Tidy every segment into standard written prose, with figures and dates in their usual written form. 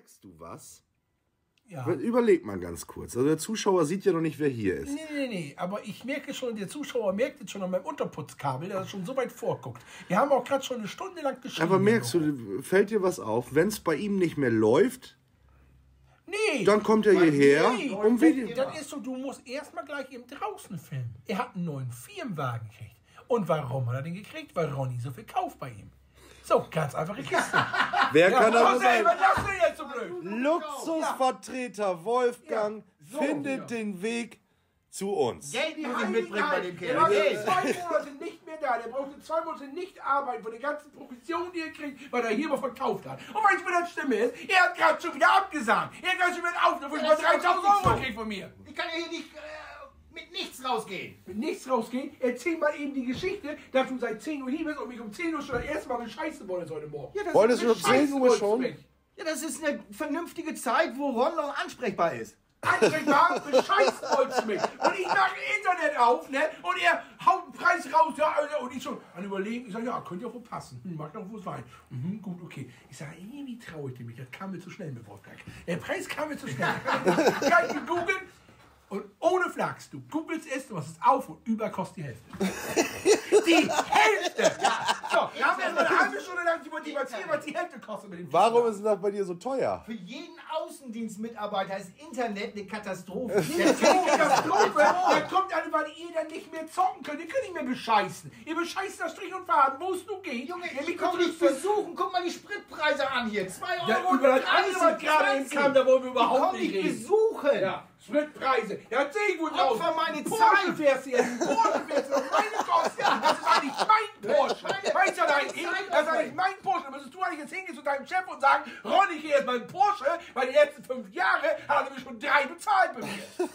merkst du was? Ja. Überleg mal ganz kurz. Also der Zuschauer sieht ja noch nicht, wer hier ist. Nee. Aber ich merke schon, der Zuschauer merkt jetzt schon an meinem Unterputzkabel, dass er schon so weit vorguckt. Wir haben auch gerade schon eine Stunde lang geschrieben. Aber merkst du, fällt dir was auf? Wenn es bei ihm nicht mehr läuft, nee. dann kommt er hierher. Nee. Dann ist so, du musst erstmal gleich eben draußen filmen. Er hat einen neuen Firmenwagen gekriegt. Und warum hat er den gekriegt? Weil Ronny so viel kauft bei ihm. So, ganz einfache Kiste. Wer kann aber sein? Was ist denn jetzt so blöd? Luxusvertreter Wolfgang findet den Weg zu uns. Geld muss ich mitbringen bei dem Der Kerl. war Geld. 2 Monate nicht mehr da. Der brauchte 2 Monate nicht arbeiten von der ganzen Provision, die er kriegt, weil er hier mal verkauft hat. Und weißt du, was das Stimme ist? Er hat gerade schon wieder abgesagt. Er hat gerade schon wieder auf, wo ich mal 3.000 Euro kriege von mir. Ich kann ja hier nicht mit nichts rausgehen. Mit nichts rausgehen, erzähl mal eben die Geschichte, dass du seit 10 Uhr hier bist und mich um 10 Uhr schon das erste Mal eine Scheiße wolltest heute Morgen. Ja, das Wolltest ist du eine um 10 Uhr Scheiße. schon? Ja, das ist eine vernünftige Zeit, wo Ron noch ansprechbar ist. Ansprechbar, bescheißt wolltest du mich. Und ich mache Internet auf, ne? Und er haut den Preis raus, ja, und ich schon an überlegen, ich sage, ja, könnte ja wohl passen. Mag doch wohl sein. Gut, okay. Ich sage, irgendwie traue ich dem nicht, das kam mir zu schnell mit Wolfgang. Der Preis kam mir zu schnell. Gleich gegoogelt. Und ohne Flachs, du googelst es, du machst es auf und über kostet die Hälfte. Die Hälfte! Ja. So, wir haben erstmal eine halbe Stunde lang debattiert, was die Hälfte kostet mit dem Warum ist das bei dir so teuer? Für jeden Außendienstmitarbeiter ist Internet eine Katastrophe. Katastrophe! Da kommt eine, weil ihr dann nicht mehr zocken könnt. Ihr könnt nicht mehr bescheißen. Ihr bescheißt nach Strich und Faden, wo es nur geht. Junge, ich kann nicht versuchen. Guck mal die Spritpreise an hier. 2 Euro. Ja, über das andere, was gerade eben kam, da wollen wir überhaupt nicht reden. besuchen. Ja, Spritpreise. Ja, erzähl ich wohl drauf. Opfer meine Porsche Zeit. fährst du jetzt. Porsche fährst du. Meine Kosten. Das ist eigentlich mein Porsche. Weißt du eigentlich? Das ist eigentlich mein Porsche. Da müsstest du eigentlich jetzt hingehen zu deinem Chef und sagen, Ronny, ich gehe jetzt mal in Porsche, weil die letzten 5 Jahre hat er nämlich schon 3 bezahlt bei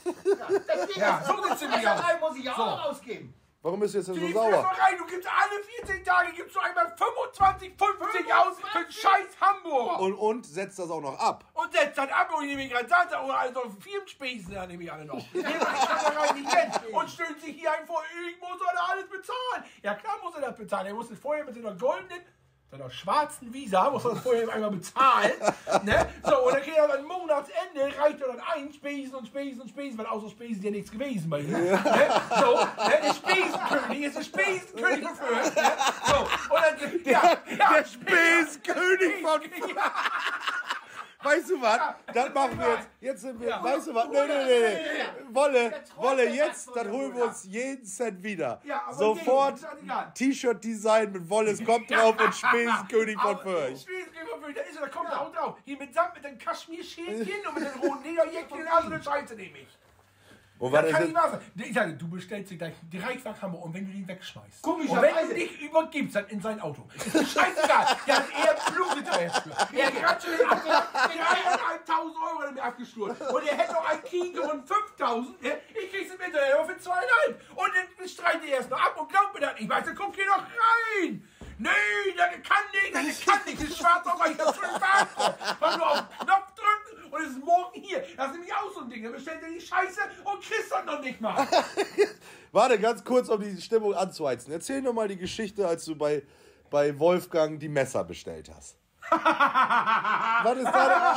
mir. Ja, so sieht's nämlich aus. 3 muss ich auch ausgeben. Warum bist du jetzt denn so Die sauer? Rein, du gibst alle 14 Tage gibst du einmal 25, 50 aus für den scheiß Hamburg. Und setzt das auch noch ab. Und setzt dann ab, wo ich nämlich gerade sagte, oder also Firmenspesen, da nehme ich alle noch. Ich kann da rein nicht hin. Und stellt sich hier ein vor, ich muss er alles bezahlen. Ja klar muss er das bezahlen. Er muss es vorher mit seiner goldenen, seiner schwarzen Visa, muss er das vorher einmal bezahlen. Ne? So, und dann kriegt er dann Monatsende, reicht er dann ein, Spesen, weil außer Spesen ja nichts gewesen bei ihm. Ne? So, ne? Der Spesenkönig ist der Spesenkönig von Fürth. Ne? So, und dann, Der Spesenkönig von Fürth. Weißt du was? Das machen wir jetzt. Jetzt sind wir. Weißt du was? Nee. Wolle jetzt, dann holen wir uns jeden Cent wieder. Ja, aber sofort nee, ist egal. T-Shirt-Design mit Wolles kommt drauf und Spesenkönig von Fürth. Spesenkönig von Fürth, da kommt er auch drauf. Hier mit Samt, mit den Kaschmir-Schälchen und mit den roten Lederjäckchen und so eine Scheiße nehme ich. Und Das was kann ist nicht wahr sein. Ich sage, du bestellst dir gleich 3 Hamburger und wenn du den wegschmeißt. Komischerweise. Und wenn du dich übergibst, dann in sein Auto. Ist mir scheißegal. Der hat eher Blut dafür. Er hat gerade schon den 3.500 Euro damit abgestürzt. Und er hätte noch ein Kino von 5.000. Ich krieg's im Internet aber für 2,5. Und dann streitet er erst noch ab und glaubt mir das nicht. Weißt du, guck hier noch rein. Nee, das kann nicht. Das ist schwarz auf, weil ich das schon warte. Weil nur auf den Knopf drücken und es ist morgen hier. Das ist nämlich auch so ein Ding. Dann bestellt er die Scheiße und kriegst das noch nicht mal. Warte, ganz kurz, um die Stimmung anzuheizen. Erzähl noch mal die Geschichte, als du bei Wolfgang die Messer bestellt hast. Was ist da?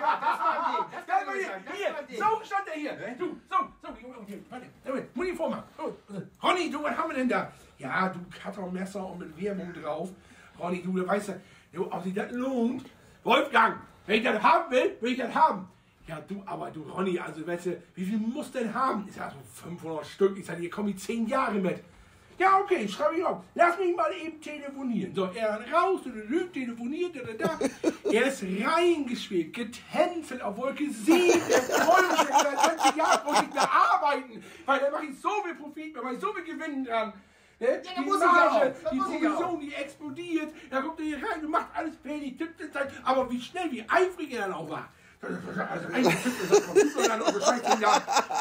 Hier, so stand er hier. Du, warte, muss ich vormachen. Ronny, du, was haben wir denn da? Ja, du Kartonmesser und mit Werbung drauf. Ronny, du weißt ja, ob sich das lohnt. Wolfgang, wenn ich das haben will ich das haben. Ja, aber du, Ronny, also weißt du, wie viel muss denn haben? Ich sag so 500 Stück. Ich sag, hier komme ich 10 Jahre mit. Ja, okay, schreibe ich auf. Lass mich mal eben telefonieren. So, er raus, telefoniert, da. Er ist reingeschwebt, getänzelt auf Wolke 7. Er freut sich seit 20 Jahren, muss ich mehr arbeiten. Weil da mache ich so viel Profit, da mache ich so viel Gewinn dran. Ne? Ja, die muss Marge, ich auch. die Muss ich Provision, die explodiert. Da kommt er hier rein und macht alles fertig, tippt in Zeit. Aber wie schnell, wie eifrig er dann auch war. Also eigentlich tippt er das Computer dann und Bescheid ja.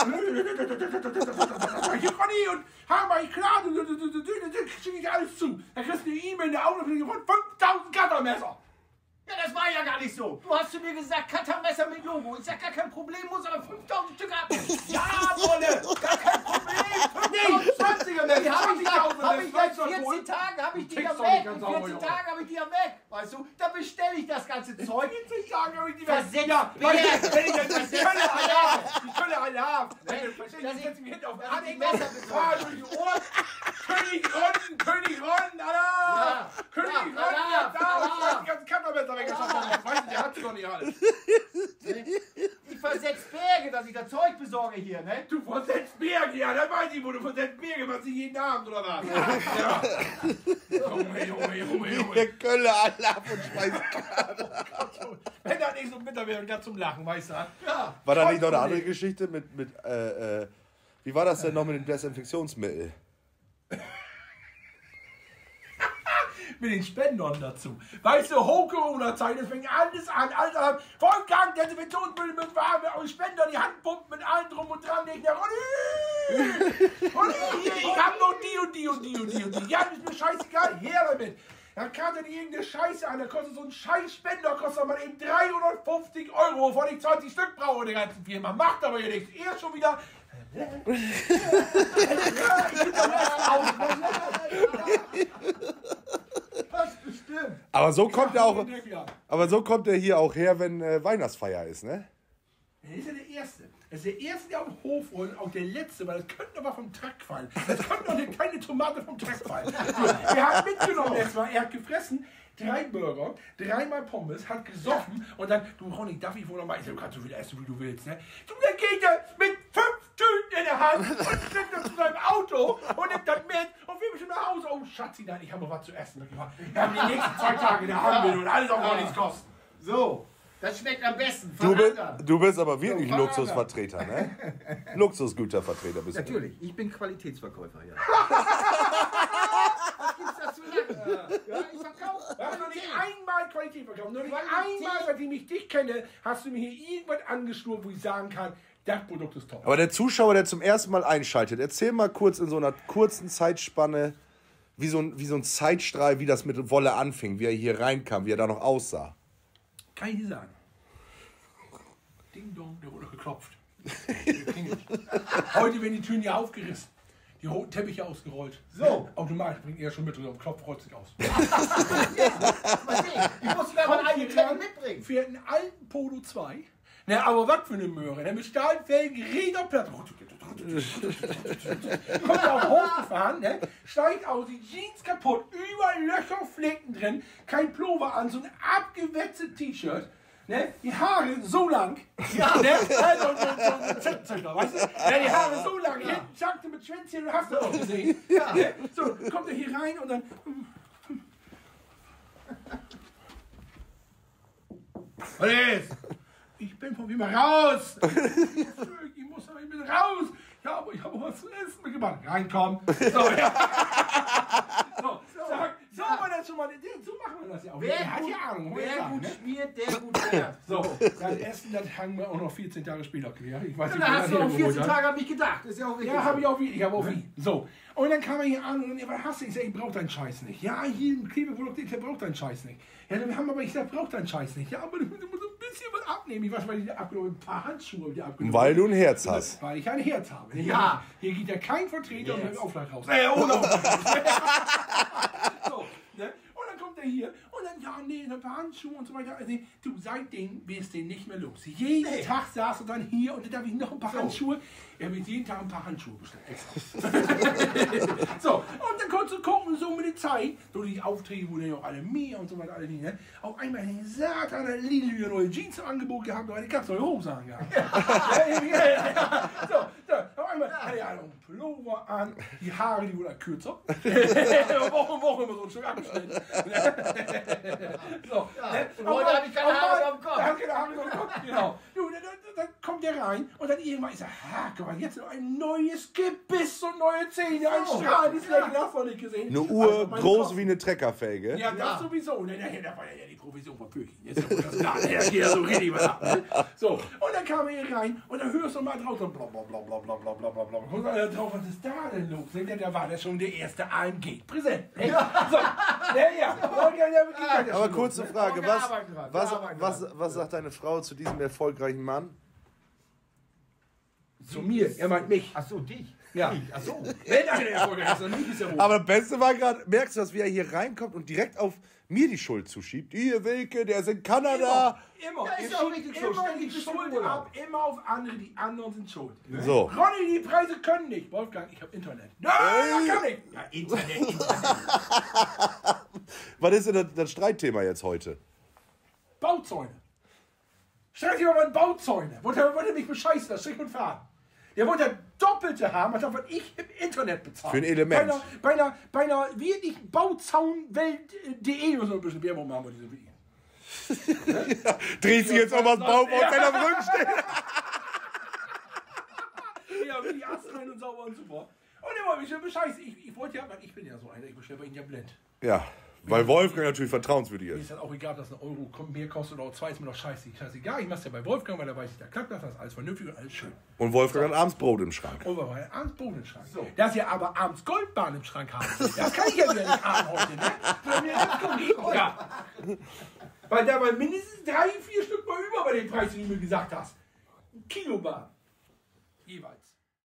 Ronny und Hammer, ich klar, schicke ich alles zu. Da kriegst du eine E-Mail in der Autopflege von 5.000 Cuttermesser. Ja, das war ja gar nicht so. Du hast zu mir gesagt, Cuttermesser mit Logo. Ich sag, gar kein Problem, muss aber 5.000 Stück abnehmen. Ja, Wolle, gar kein Problem. 5.000 20er Die habe ich seit 14 14 Tagen habe ich die ja tickst doch nicht weg. ganz In sauber, 14 Junge. Tagen habe ich die ja weg. Weißt du, da bestelle ich das ganze Zeug. 40 Tage habe ich die Versetzt ja, Berg. wenn ich das Versetzt die Kölle alle Berg. ab. Die Kölle alle ab. Dass Ich setze mich hinten auf den dass ich die Anhänger, Messer besorge. fahr durch die Ohren. König Ron, Alter! König Ron, Alarm, da! Und Alarm. schmeißt die ganzen Kammermesser weg. Weißt du, der hat sie doch nicht alles. Ich versetze Berge, dass ich das Zeug besorge hier, ne? Du versetzt Berge, ja, da weiß ich, wo du versetzt Berge, was ich jeden Abend, oder was? Ja. Junge. Der Kölle alle ab und schmeißt. Wenn das nicht so bitter wäre, ganz zum Lachen, weißt du? Ja. War da nicht noch eine andere Geschichte mit wie war das denn noch mit dem Desinfektionsmittel? Mit den Spendern dazu. Weißt du, Hoch-Corona-Zeit, es fängt alles an. Alter, Vollgang, Desinfektionsmittel mit Ware und Spender, die Hand pumpen mit allem drum und dran. Ich dachte, Ronny, ich hab noch die und die. Ja, ist mir scheißegal, her damit. Dann kam dann irgendeine Scheiße an, da kostet so ein Scheiß-Spender, kostet mal eben 350 €, wovon ich 20 Stück brauche in der ganzen Firma. Macht aber hier nichts. Er schon wieder... Das bestimmt. Aber so kommt er hier auch her, wenn Weihnachtsfeier ist, ne? Das ist ja der Erste. Das ist der Erste, der auf dem Hof und auch der Letzte, weil das könnte aber vom Track fallen. Das könnte doch keine Tomate vom Track fallen. Er hat mitgenommen erstmal, er hat gefressen, 3 Burger, 3-mal Pommes, hat gesoffen und dann, du Ronny, darf ich wohl noch mal, du kannst so viel essen, wie du willst, ne? Du, dann geht er mit 5 Tüten in der Hand und nimmt das zu seinem Auto und nimmt das mit und wir bestimmt nach Hause. Oh, Schatzi, nein, ich habe noch was zu essen. Wir haben die nächsten 2 Tage, da haben wir und alles auf Ronnys Kosten. So, das schmeckt am besten. Du bist aber wirklich ein Luxusvertreter, ne? Luxusgütervertreter bist du. Natürlich, ich bin Qualitätsverkäufer, ja. Was gibt's da zu lachen? Ja, ich verkaufe. Du hast noch nicht einmal Qualität verkauft. Noch nicht einmal, seitdem ich dich kenne, hast du mir hier irgendwas angeschnurrt, wo ich sagen kann, das Produkt ist top. Aber der Zuschauer, der zum ersten Mal einschaltet, erzähl mal kurz in so einer kurzen Zeitspanne, wie so ein Zeitstrahl, wie das mit Wolle anfing, wie er hier reinkam, wie er da noch aussah. Kann ich dir sagen. Ding dong, der wurde geklopft. Heute werden die Türen ja aufgerissen. Die roten Teppiche ausgerollt. So. Automatisch bringt er schon mit und Klopf rollt sich aus. Ich muss mir mal einen Teppich mitbringen. Für einen alten Polo 2. Na, aber was für eine Möhre. Der mit Stahlfelgen, Räderplatte. Kommt da auf hochgefahren, ne? Steigt aus, die Jeans kaputt, überall Löcher, Flecken drin, kein Pullover an, so ein abgewetztes T-Shirt. Ne? Die Haare so lang. Ja, ne? Also so ein Zipzücker, weißt du? Ja, die Haare so lang. Ja. Hinten schackte mit Schwänzchen, du hast du auch gesehen. Ja. Ne? So, kommt er hier rein und dann. Was ist? Ich bin von mir raus. Ich muss aber, ich bin raus. Ja, aber ich habe was zu essen mitgebracht. Reinkommen. So, ja. So war das schon mal. So machen wir das ja auch. Wer hat ja Ahnung. Wer gut schmiert, der gut lernt. So, das Essen, das hangen wir auch noch 14 Tage später. Ja, ich weiß Ja, nicht, da wer hast das du auch hergeholt 14 hat. Tage an mich gedacht. Ist ja auch richtig. Ja, habe ich auch wie. Ich habe auch wie. So. Und dann kam er hier an und was hast du? Ich sag, ich brauch deinen Scheiß nicht. Ja, hier ein Klebeprodukt, ich brauch deinen Scheiß nicht. Ja, wir haben aber, ich sag, brauch deinen Scheiß nicht. Ja, aber du musst ein bisschen was abnehmen. Ich weiß, weil ich dir abgenommen, ein paar Handschuhe wieder abgenommen. Weil du ein Herz hast. Weil ich ein Herz habe. Ja. Hier geht ja kein Vertreter mit dem Aufschlag raus. Ohne So, ne? Und dann kommt er hier und dann, ja, nee, ein paar Handschuhe und so weiter. Also, du, seitdem wirst du nicht mehr los. Jeden Tag saß er dann hier und dann darf ich noch ein paar Handschuhe. Er wird jeden Tag ein paar Handschuhe bestellen. Extra. So, und dann konntest du gucken, so mit der Zeit, so die Aufträge wurden ja auch alle mehr und so weiter, alle die, ne? Auf einmal sagt er, der Lidl wieder neue Jeans im Angebot gehabt, oder die ganz neue Hosen angehabt. So, auf einmal hat er einen Pullover an, die Haare, die wurden kürzer. Woche immer so ein Stück abgeschnitten. So, ne? Und heute habe ich keine Haare am Kopf. Er hat keine Haare am Kopf, genau. Du, dann kommt der rein und dann irgendwann ist er, guck mal, jetzt noch ein neues Gebiss und neue Zähne, ein Strahl, die Flecken hast du nicht gesehen. Eine Uhr groß wie eine Treckerfelge. Ja, das sowieso. Ne, da war ja die Provision von Pöchen. Jetzt ist das klar. Der geht ja so richtig was ab. Ne? So, und dann kam er hier rein und dann hörst du mal drauf so blablabla. Und dann drauf, was ist da denn los? Da war das schon der erste AMG präsent. So, ja. Aber kurze Frage, was sagt deine Frau zu diesem erfolgreichen Mann? Zu mir, er meint mich. Ach so, dich. Ja. Ach so. Wenn einer erfolgreich ist, dann mich ist er wohl. Aber das Beste war gerade, merkst du, dass wer hier reinkommt und direkt auf mir die Schuld zuschiebt? Ihr Wilke, der ist in Kanada. Immer. Ja, ist Ihr auch schiebt richtig so. immer Ständig die bist du im Schuld Urlaub. ab, immer auf andere, die anderen sind schuld. So. Ronny, die Preise können nicht. Wolfgang, ich habe Internet. Nein, das kann ich. Ja, Internet. Was ist denn das Streitthema jetzt heute? Bauzäune. Stell dir mal Bauzäune. Wollte er mich bescheißen, das Strich und Faden. Der wollte das Doppelte haben, als was ich im Internet bezahle. Für ein Element. Bei einer wirklich Bauzaunwelt.de oder so ein bisschen Werbung machen wir diese Video. Dreht sich jetzt auch was Baum auf, wenn er am Rücken steht. Ja, wie die Astrein und sauber und super. Und er wollte mich schon bescheißen. Ich wollte ja, ich bin ja so einer, ich bestelle bei Ihnen ja blind. Ja, weil Wolfgang natürlich vertrauenswürdig Mir ist. ist halt auch egal, dass ein Euro mehr kostet oder zwei, ist mir doch scheißegal. Ich mach's ja bei Wolfgang, weil da weiß ich, da klappt das, ist alles vernünftig und alles schön. Und Wolfgang hat abends Brot im Schrank. Oh, weil wir abends Boden im Schrank. So. Dass ihr aber abends Goldbahn im Schrank habt, das kann ich ja wieder nicht haben heute, ne? Ja. Weil da waren mindestens 3, 4 Stück mal über bei den Preisen, die du mir gesagt hast. Kilobahn. Jeweils.